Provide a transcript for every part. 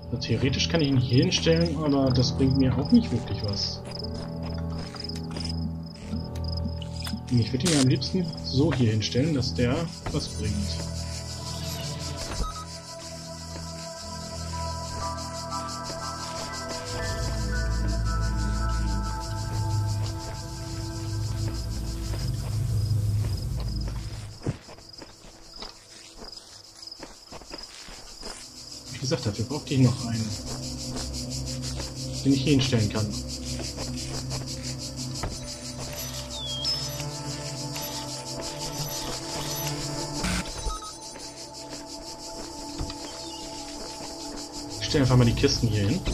Also theoretisch kann ich ihn hier hinstellen, aber das bringt mir auch nicht wirklich was. Ich würde ihn am liebsten so hier hinstellen, dass der was bringt. Wie gesagt, dafür brauchte ich noch einen, den ich hier hinstellen kann. Ich stelle einfach mal die Kisten hier hin.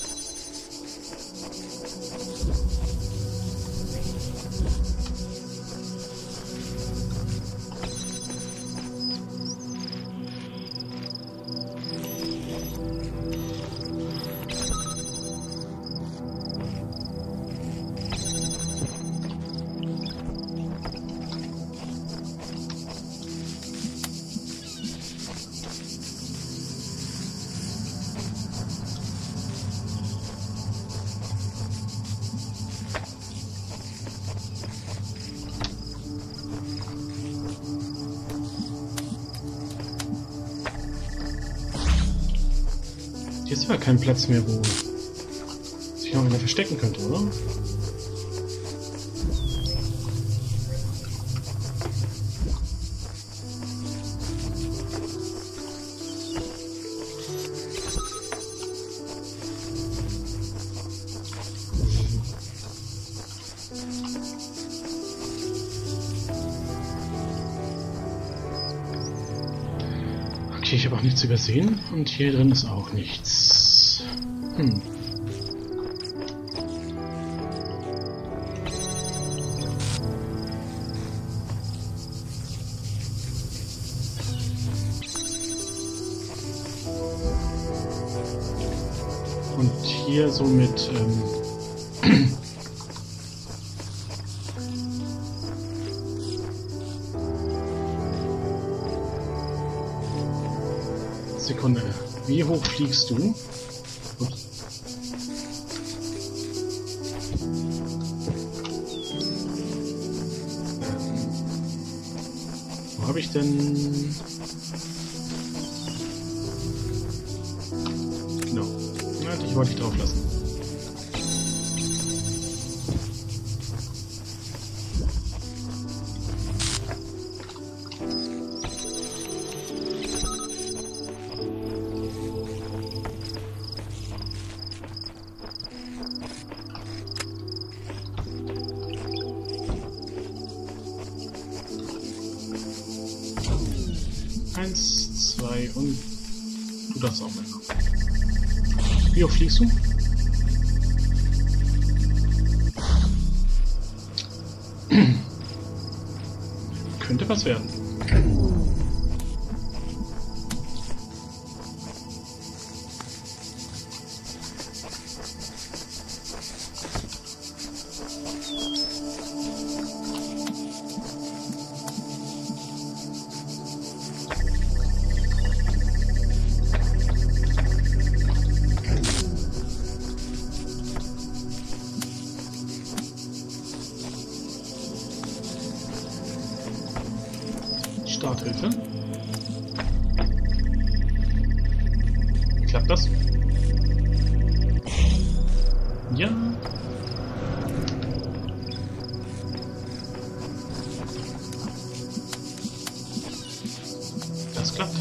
Hier ist aber kein Platz mehr, wo sich noch einer verstecken könnte, oder? Okay, ich habe auch nichts übersehen und hier drin ist auch nichts. Und hier so mit Sekunde. Wie hoch fliegst du? Ups. Wo habe ich denn? Genau. Ja, ich wollte dich drauf lassen. Eins, zwei und du darfst auch mal. Wie hoch fliegst du? Könnte was werden. Starthilfe. Klappt das? Ja. Das klappt.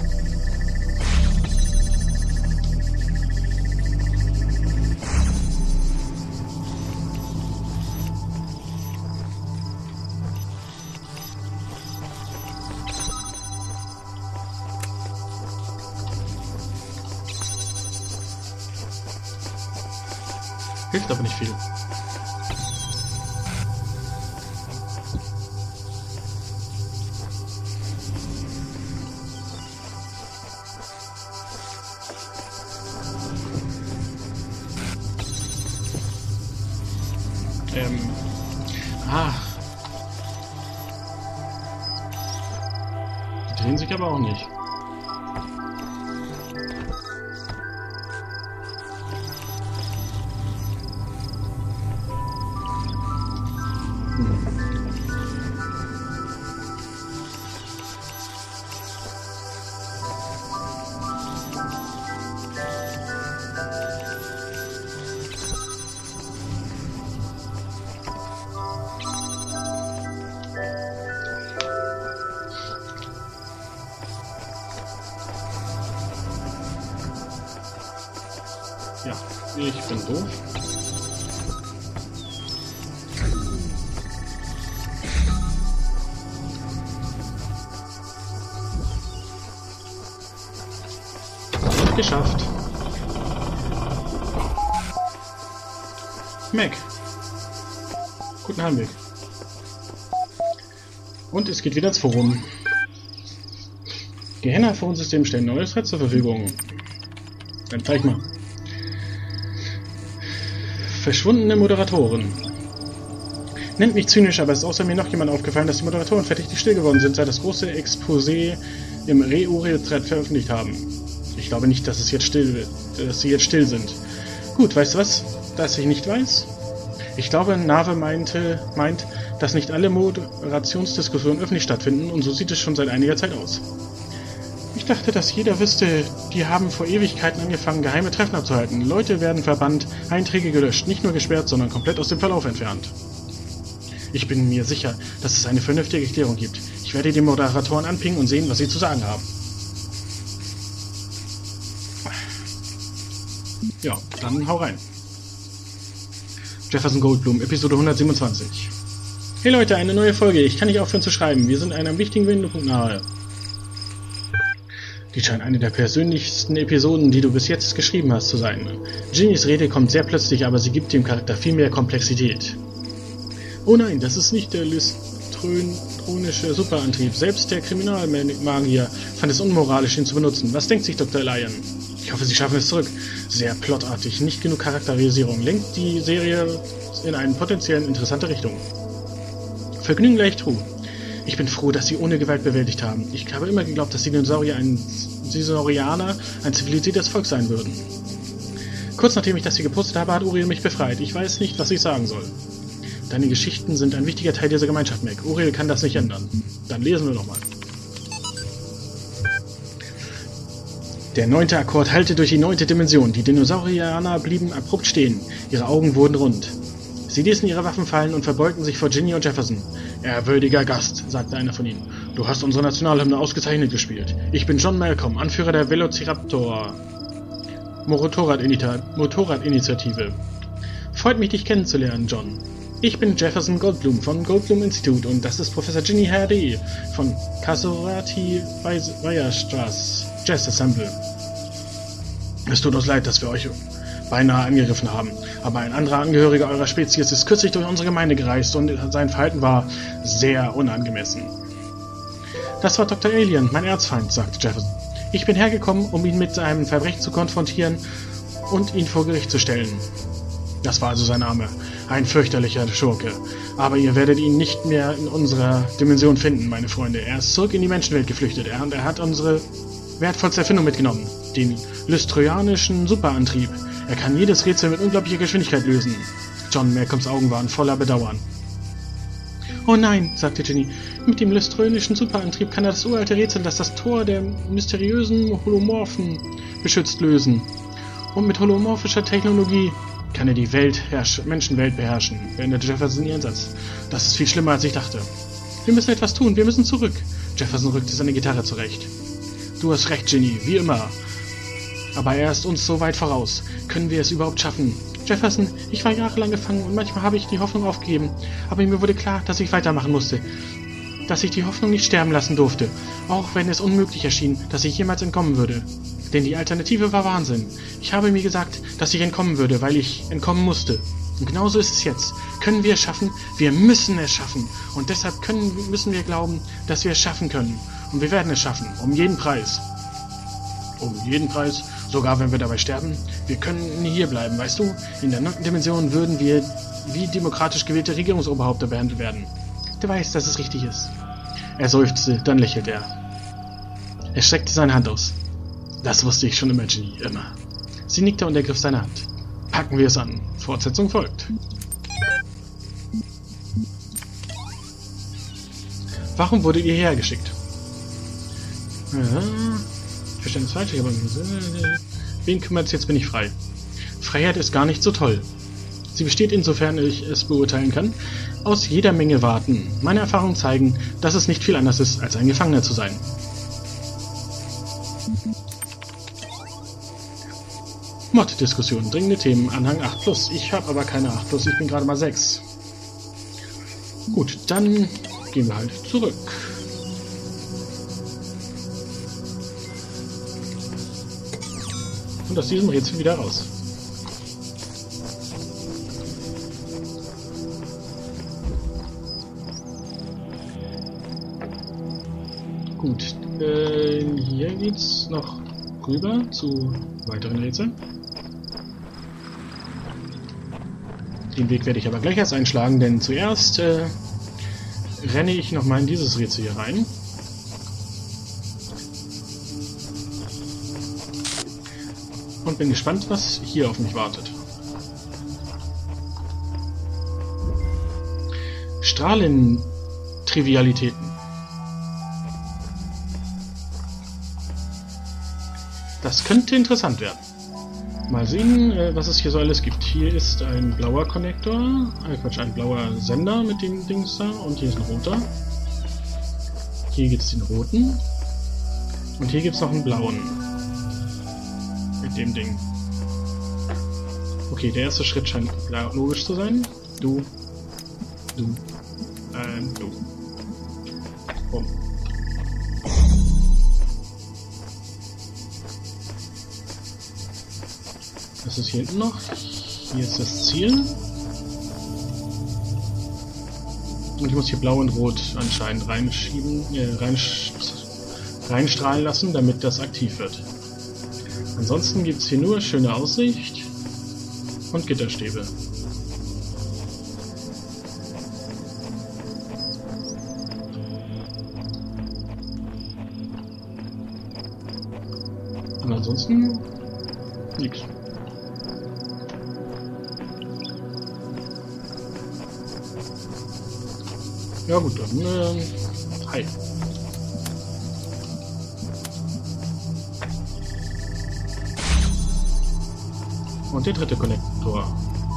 Hilft aber nicht viel. Ach. Die drehen sich aber auch nicht. Ja, ich bin doof. Geschafft. Mac. Guten Heimweg. Und es geht wieder ins Forum. Gehenna-Phone-System stellen neues Thread zur Verfügung. Dann zeig mal. Verschwundene Moderatoren. Nennt mich zynisch, aber es ist außer mir noch jemand aufgefallen, dass die Moderatoren verdächtig still geworden sind, seit das große Exposé im Re-Uriel-Thread veröffentlicht haben. Ich glaube nicht, dass sie jetzt still sind. Gut, weißt du was? Das ich nicht weiß? Ich glaube, Nave meint, dass nicht alle Moderationsdiskussionen öffentlich stattfinden und so sieht es schon seit einiger Zeit aus. Ich dachte, dass jeder wüsste, die haben vor Ewigkeiten angefangen, geheime Treffen abzuhalten. Leute werden verbannt, Einträge gelöscht, nicht nur gesperrt, sondern komplett aus dem Verlauf entfernt. Ich bin mir sicher, dass es eine vernünftige Erklärung gibt. Ich werde die Moderatoren anpingen und sehen, was sie zu sagen haben. Ja, dann hau rein. Jefferson Goldblum, Episode 127. Hey Leute, eine neue Folge. Ich kann nicht aufhören zu schreiben. Wir sind einem wichtigen Wendepunkt nahe. Die scheint eine der persönlichsten Episoden, die du bis jetzt geschrieben hast, zu sein. Ginnys Rede kommt sehr plötzlich, aber sie gibt dem Charakter viel mehr Komplexität. Oh nein, das ist nicht der lystronische Superantrieb. Selbst der Kriminalmagier fand es unmoralisch, ihn zu benutzen. Was denkt sich Dr. Elian? Ich hoffe, sie schaffen es zurück. Sehr plotartig, nicht genug Charakterisierung. Lenkt die Serie in eine potenziell interessante Richtung. Vergnügen gleich true. Ich bin froh, dass sie ohne Gewalt bewältigt haben. Ich habe immer geglaubt, dass die Dinosaurianer ein zivilisiertes Volk sein würden. Kurz nachdem ich das hier gepostet habe, hat Uriel mich befreit. Ich weiß nicht, was ich sagen soll. Deine Geschichten sind ein wichtiger Teil dieser Gemeinschaft, Mac. Uriel kann das nicht ändern. Dann lesen wir nochmal. Der 9. Akkord hallte durch die 9. Dimension. Die Dinosaurianer blieben abrupt stehen. Ihre Augen wurden rund. Sie ließen ihre Waffen fallen und verbeugten sich vor Ginny und Jefferson. Ehrwürdiger Gast, sagte einer von ihnen. Du hast unsere Nationalhymne ausgezeichnet gespielt. Ich bin John Malcolm, Anführer der Velociraptor Motorradinitiative. Freut mich, dich kennenzulernen, John. Ich bin Jefferson Goldblum vom Goldblum Institut und das ist Professor Ginny Hardy von Casorati Weierstraße Jazz Ensemble. Es tut uns leid, dass wir euch beinahe angegriffen haben, aber ein anderer Angehöriger eurer Spezies ist kürzlich durch unsere Gemeinde gereist und sein Verhalten war sehr unangemessen. Das war Dr. Alien, mein Erzfeind, sagte Jefferson. Ich bin hergekommen, um ihn mit seinem Verbrechen zu konfrontieren und ihn vor Gericht zu stellen. Das war also sein Name. Ein fürchterlicher Schurke. Aber ihr werdet ihn nicht mehr in unserer Dimension finden, meine Freunde. Er ist zurück in die Menschenwelt geflüchtet und er hat unsere wertvollste Erfindung mitgenommen. Den lystroianischen Superantrieb. Er kann jedes Rätsel mit unglaublicher Geschwindigkeit lösen. John Malcolms Augen waren voller Bedauern. Oh nein, sagte Ginny. Mit dem lystroinischen Superantrieb kann er das uralte Rätsel, das das Tor der mysteriösen Holomorphen beschützt, lösen. Und mit holomorphischer Technologie kann er die Menschenwelt beherrschen, beendete Jefferson ihren Satz. Das ist viel schlimmer, als ich dachte. Wir müssen etwas tun, wir müssen zurück. Jefferson rückte seine Gitarre zurecht. Du hast recht, Ginny, wie immer. Aber er ist uns so weit voraus. Können wir es überhaupt schaffen? Jefferson, ich war jahrelang gefangen und manchmal habe ich die Hoffnung aufgegeben. Aber mir wurde klar, dass ich weitermachen musste. Dass ich die Hoffnung nicht sterben lassen durfte. Auch wenn es unmöglich erschien, dass ich jemals entkommen würde. Denn die Alternative war Wahnsinn. Ich habe mir gesagt, dass ich entkommen würde, weil ich entkommen musste. Und genauso ist es jetzt. Können wir es schaffen? Wir müssen es schaffen. Und deshalb müssen wir glauben, dass wir es schaffen können. Und wir werden es schaffen. Um jeden Preis. Um jeden Preis? Sogar wenn wir dabei sterben? Wir können nie hier bleiben, weißt du? In der 9. Dimension würden wir wie demokratisch gewählte Regierungsoberhäupter behandelt werden. Du weißt, dass es richtig ist. Er seufzte, dann lächelte er. Er streckte seine Hand aus. Das wusste ich schon immer, Ginny, immer. Sie nickte und ergriff seine Hand. Packen wir es an. Fortsetzung folgt. Warum wurdet ihr hierher geschickt? Ich verstehe das falsch, aber wen kümmert es, jetzt bin ich frei. Freiheit ist gar nicht so toll. Sie besteht, insofern ich es beurteilen kann, aus jeder Menge Warten. Meine Erfahrungen zeigen, dass es nicht viel anders ist, als ein Gefangener zu sein. Mod-Diskussion, dringende Themen, Anhang 8+. Ich habe aber keine 8+, ich bin gerade mal 6. Gut, dann gehen wir halt zurück. Und aus diesem Rätsel wieder raus. Gut, hier geht's noch rüber zu weiteren Rätseln. Den Weg werde ich aber gleich erst einschlagen, denn zuerst renne ich nochmal in dieses Rätsel hier rein. Und bin gespannt, was hier auf mich wartet. Strahlentrivialitäten. Das könnte interessant werden. Mal sehen, was es hier so alles gibt. Hier ist ein blauer Konnektor, ein blauer Sender mit dem Dings da, und hier ist ein roter. Hier gibt es den roten. Und hier gibt es noch einen blauen. Mit dem Ding. Okay, der erste Schritt scheint logisch zu sein. Du. Du. Bumm. Was ist hier hinten noch? Hier ist das Ziel. Und ich muss hier blau und rot anscheinend reinstrahlen lassen, damit das aktiv wird. Ansonsten gibt es hier nur schöne Aussicht und Gitterstäbe. Und ansonsten nichts. Ja gut, dann hi. Und der dritte Konnektor,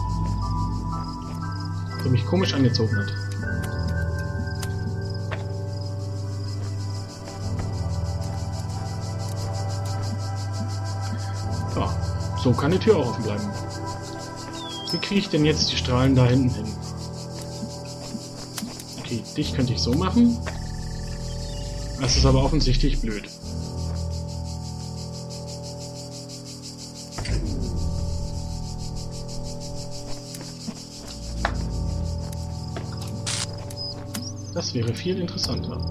der mich komisch angezogen hat. Ja, so kann die Tür auch offen bleiben. Wie kriege ich denn jetzt die Strahlen da hinten hin? Okay, dich könnte ich so machen. Das ist aber offensichtlich blöd. Das wäre viel interessanter.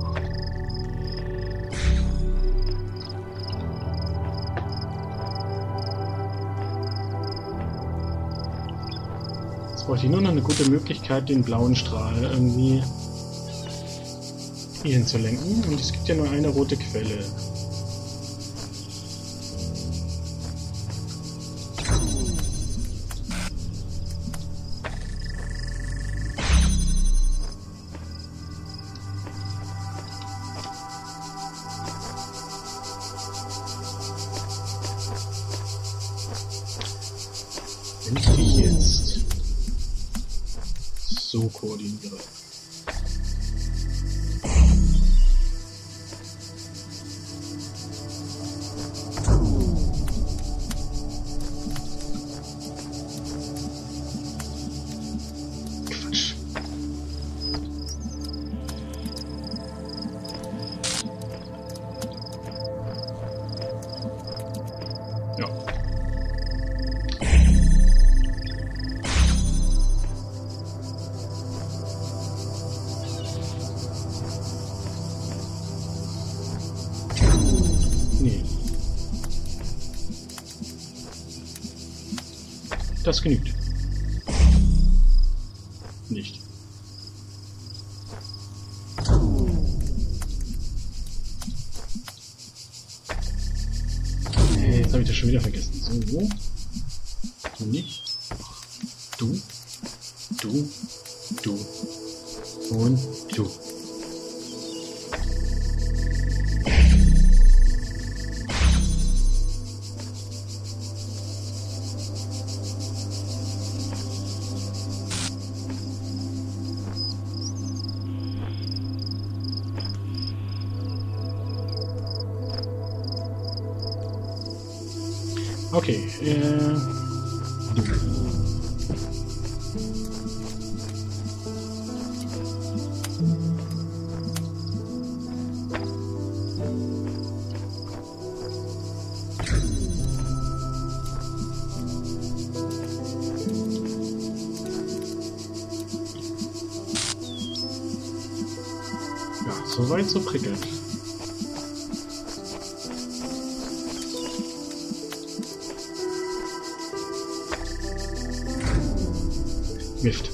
Jetzt bräuchte ich nur noch eine gute Möglichkeit, den blauen Strahl irgendwie hierhin zu lenken. Und es gibt ja nur eine rote Quelle. Wenn ich die jetzt so koordiniere. Quatsch. Ja. Nee. Das genügt. Nicht. Jetzt habe ich das schon wieder vergessen. So. Du nicht. Du. Du. Du. Und du. Okay, ja, soweit so prickelnd. Mist.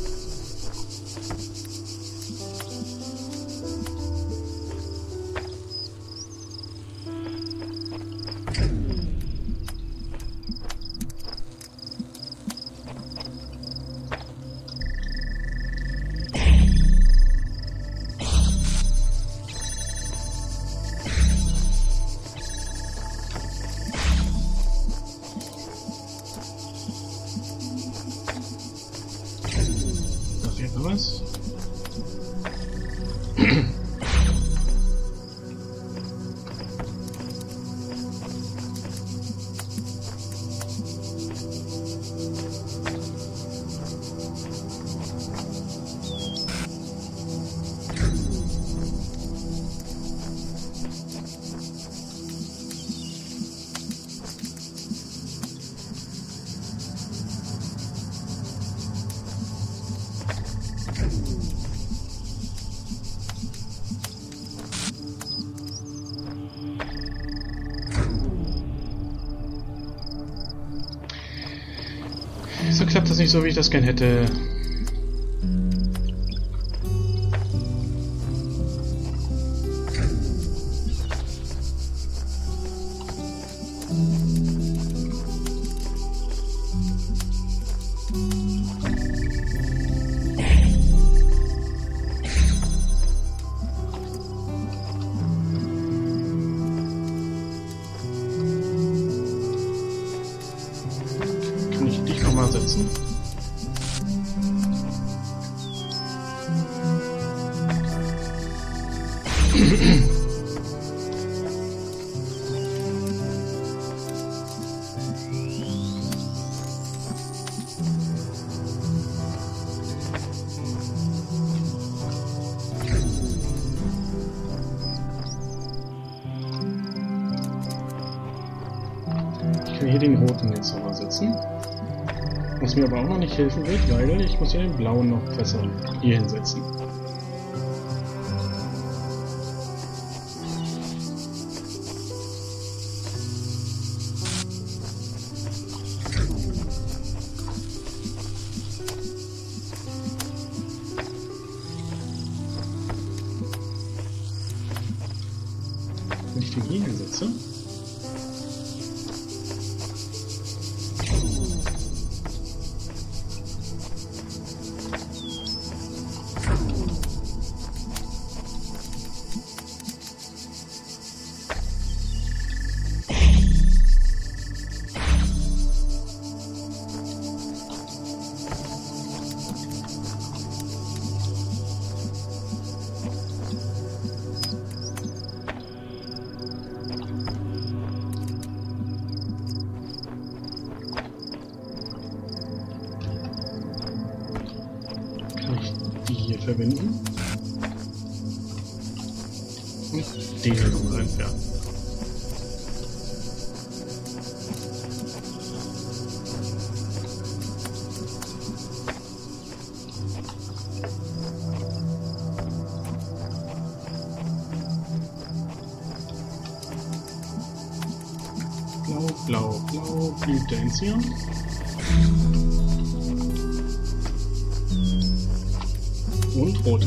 Was? So klappt das nicht so, wie ich das gern hätte. Kann ich dich nochmal setzen? Ich kann hier den roten jetzt nochmal setzen. Was mir aber auch noch nicht helfen wird, weil ich muss ja den blauen noch besser hier hinsetzen. Wenn ich den hier hinsetze, die hier verbinden und den hier nochmal entfernen. Blau, blau, blau, Blüte entziehen. Und rot.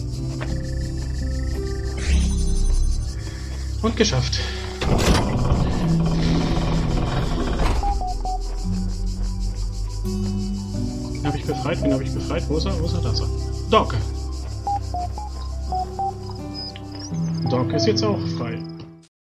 Und geschafft. Wen habe ich befreit? Wen habe ich befreit? Wo ist er? Wo ist er? Da ist er. Doc. Doc ist jetzt auch frei.